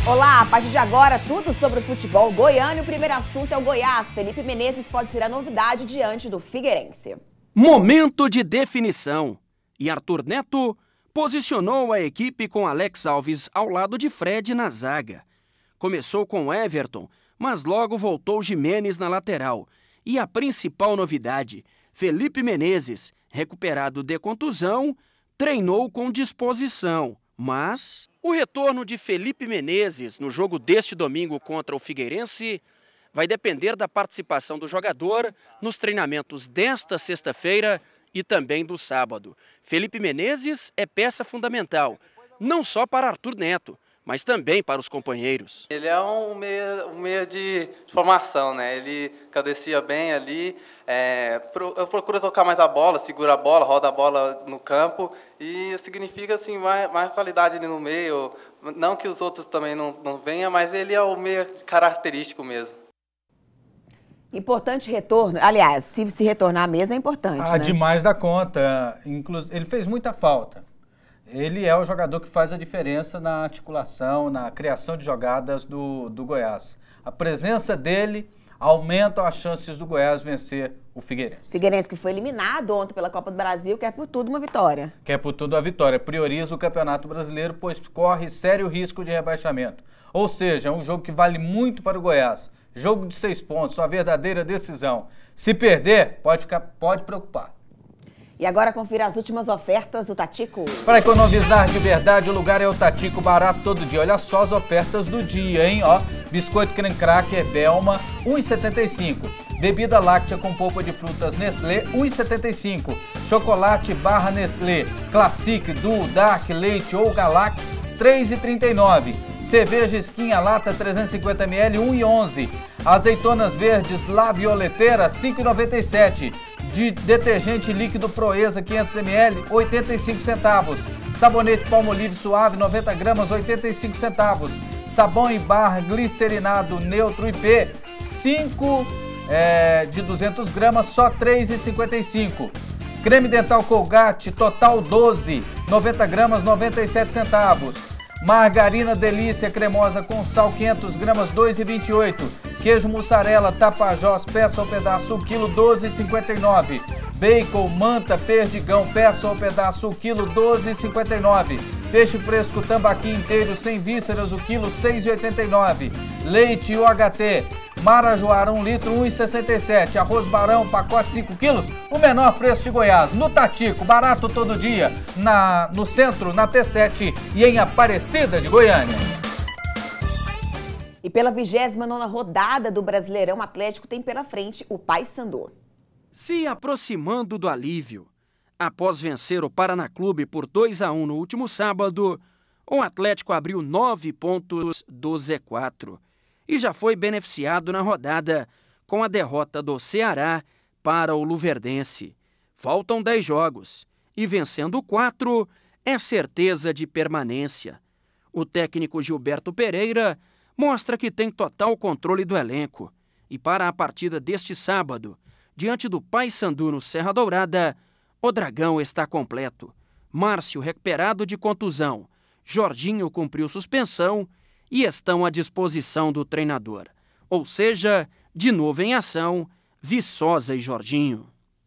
Olá, a partir de agora, tudo sobre o futebol goiano. O primeiro assunto é o Goiás. Felipe Menezes pode ser a novidade diante do Figueirense. Momento de definição. E Arthur Neto posicionou a equipe com Alex Alves ao lado de Fred na zaga. Começou com Everton, mas logo voltou Giménez na lateral. E a principal novidade, Felipe Menezes, recuperado de contusão, treinou com disposição, mas o retorno de Felipe Menezes no jogo deste domingo contra o Figueirense vai depender da participação do jogador nos treinamentos desta sexta-feira e também do sábado. Felipe Menezes é peça fundamental, não só para Arthur Neto, mas também para os companheiros. Ele é um meia de formação, né? Ele cadencia bem ali, eu procuro tocar mais a bola, segura a bola, roda a bola no campo e significa assim, mais qualidade ali no meio. Não que os outros também não venham, mas ele é o meia característico mesmo. Importante retorno. Aliás, se retornar mesmo é importante, né? Demais da conta. Inclusive, ele fez muita falta. Ele é o jogador que faz a diferença na articulação, na criação de jogadas do Goiás. A presença dele aumenta as chances do Goiás vencer o Figueirense. Figueirense que foi eliminado ontem pela Copa do Brasil, quer por tudo uma vitória. Quer por tudo a vitória. Prioriza o Campeonato Brasileiro, pois corre sério risco de rebaixamento. Ou seja, é um jogo que vale muito para o Goiás. Jogo de 6 pontos, uma verdadeira decisão. Se perder, pode preocupar. E agora confira as últimas ofertas do Tatico. Para economizar de verdade, o lugar é o Tatico, barato todo dia. Olha só as ofertas do dia, hein? Ó, biscoito creme cracker Belma, R$ 1,75. Bebida láctea com polpa de frutas Nestlé, R$ 1,75. Chocolate barra Nestlé, Classic, Duo, Dark, Leite ou Galac, R$ 3,39. Cerveja Esquinha Lata 350 ml, R$ 1,11. Azeitonas verdes La Violeteira, R$ 5,97. De detergente líquido Proeza 500 ml, 85 centavos. Sabonete Palmolive Suave 90 gramas, 85 centavos. Sabão em barra glicerinado neutro IP 5 de 200 gramas, só 3,55. Creme dental Colgate Total 12, 90 gramas, 97 centavos. Margarina Delícia cremosa com sal 500 gramas, 2,28. Queijo mussarela Tapajós, peça ou pedaço, o quilo, 12,59. Bacon Manta Perdigão, peça ou pedaço, o quilo, 12,59. Peixe fresco Tambaqui inteiro, sem vísceras, o quilo, 6,89. Leite UHT Marajoara 1 litro, 1,67. Arroz Barão, pacote 5 quilos, o menor preço de Goiás. No Tatico, barato todo dia, no centro, na T7 e em Aparecida de Goiânia. E pela 29ª rodada do Brasileirão, o Atlético tem pela frente o Paysandu. Se aproximando do alívio. Após vencer o Paraná Clube por 2-1 no último sábado, o Atlético abriu 9 pontos do Z4 e já foi beneficiado na rodada com a derrota do Ceará para o Luverdense. Faltam 10 jogos e vencendo 4 é certeza de permanência. O técnico Gilberto Pereira mostra que tem total controle do elenco. E para a partida deste sábado, diante do Paysandu no Serra Dourada, o Dragão está completo. Márcio recuperado de contusão, Jorginho cumpriu suspensão e estão à disposição do treinador. Ou seja, de novo em ação, Viçosa e Jorginho.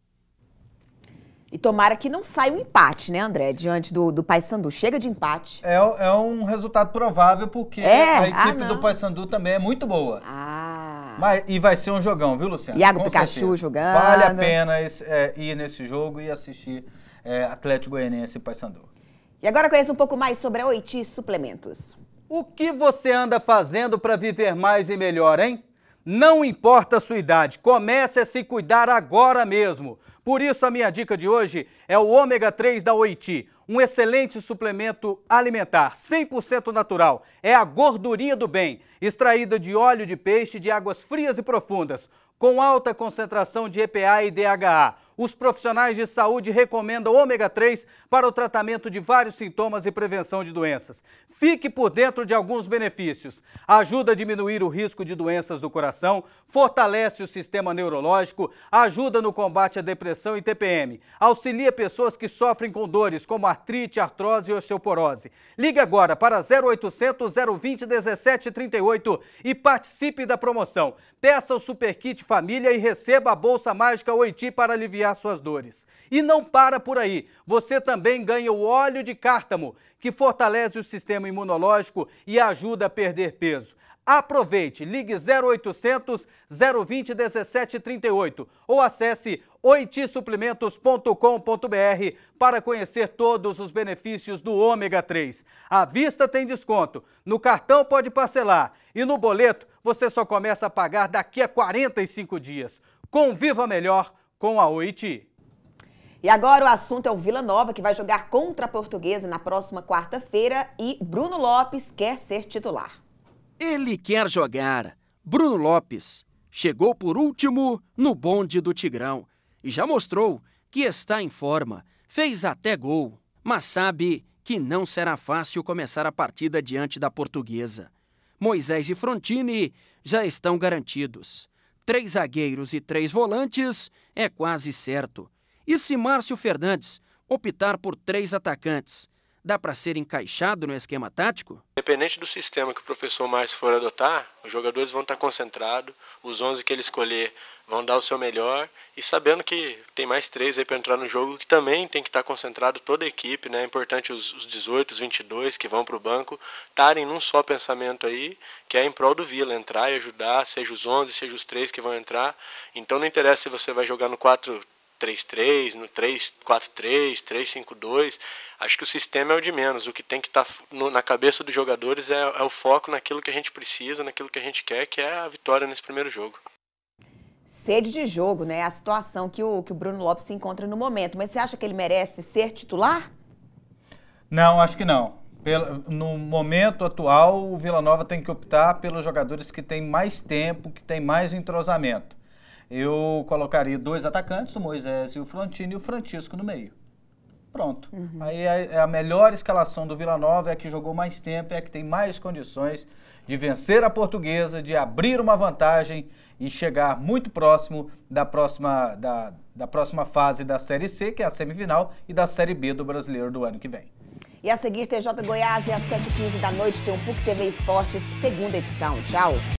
E tomara que não saia um empate, né, André, diante do Paysandu. Chega de empate. É um resultado provável, porque a equipe do Paysandu também é muito boa. E vai ser um jogão, viu, Luciano? Iago Pikachu jogando. Vale a pena ir nesse jogo e assistir Atlético Goianiense e Paysandu. E agora conheça um pouco mais sobre a Oiti Suplementos. O que você anda fazendo para viver mais e melhor, hein? Não importa a sua idade, comece a se cuidar agora mesmo. Por isso a minha dica de hoje é o ômega 3 da Oiti, um excelente suplemento alimentar, 100% natural. É a gordurinha do bem, extraída de óleo de peixe de águas frias e profundas, com alta concentração de EPA e DHA. Os profissionais de saúde recomendam ômega 3 para o tratamento de vários sintomas e prevenção de doenças. Fique por dentro de alguns benefícios. Ajuda a diminuir o risco de doenças do coração, fortalece o sistema neurológico, ajuda no combate à depressão Depressão e TPM. Auxilia pessoas que sofrem com dores como artrite, artrose e osteoporose. Ligue agora para 0800 020 1738 e participe da promoção. Peça o Super Kit Família e receba a Bolsa Mágica Oiti para aliviar suas dores. E não para por aí. Você também ganha o óleo de cártamo, que fortalece o sistema imunológico e ajuda a perder peso. Aproveite, ligue 0800 020 1738 ou acesse oitisuplimentos.com.br para conhecer todos os benefícios do ômega 3. À vista tem desconto, no cartão pode parcelar e no boleto você só começa a pagar daqui a 45 dias. Conviva melhor com a Oiti. E agora o assunto é o Vila Nova, que vai jogar contra a Portuguesa na próxima quarta-feira e Bruno Lopes quer ser titular. Ele quer jogar. Bruno Lopes chegou por último no bonde do Tigrão e já mostrou que está em forma. Fez até gol, mas sabe que não será fácil começar a partida diante da Portuguesa. Moisés e Frontini já estão garantidos. 3 zagueiros e 3 volantes é quase certo. E se Márcio Fernandes optar por 3 atacantes, dá para ser encaixado no esquema tático? Independente do sistema que o professor Márcio for adotar, os jogadores vão estar concentrados, os 11 que ele escolher vão dar o seu melhor e sabendo que tem mais 3 aí para entrar no jogo que também tem que estar concentrado toda a equipe, né? É importante os 18, os 22 que vão para o banco estarem num só pensamento aí, que é em prol do Vila, entrar e ajudar, seja os 11, seja os 3 que vão entrar. Então não interessa se você vai jogar no 4-3-3, no 3-4-3, 3-5-2, acho que o sistema é o de menos, o que tem que estar na cabeça dos jogadores é o foco naquilo que a gente precisa, naquilo que a gente quer, que é a vitória nesse primeiro jogo. Sede de jogo, né? A situação que o Bruno Lopes se encontra no momento, mas você acha que ele merece ser titular? Não, acho que não. No momento atual, o Vila Nova tem que optar pelos jogadores que têm mais tempo, que têm mais entrosamento. Eu colocaria 2 atacantes, o Moisés e o Frontini, e o Francisco no meio. Pronto. Aí a melhor escalação do Vila Nova é a que jogou mais tempo, é a que tem mais condições de vencer a Portuguesa, de abrir uma vantagem e chegar muito próximo da próxima fase da Série C, que é a semifinal, e da Série B do Brasileiro do ano que vem. E a seguir, TJ Goiás e às 7h15 da noite tem o PUC TV Esportes, segunda edição. Tchau!